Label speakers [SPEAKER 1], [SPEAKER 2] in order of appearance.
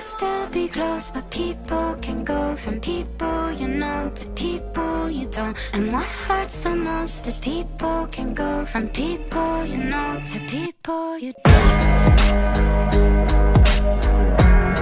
[SPEAKER 1] supposed to be close, but people can go from people you know to people you don't. And what hurts the most is people can go from people you know to people you don't.